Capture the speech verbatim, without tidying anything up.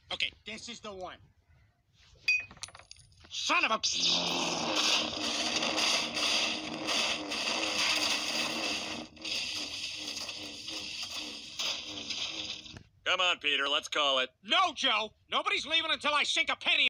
Okay, this is the one. Son of a... Come on, Peter, let's call it. No, Joe! Nobody's leaving until I sink a penny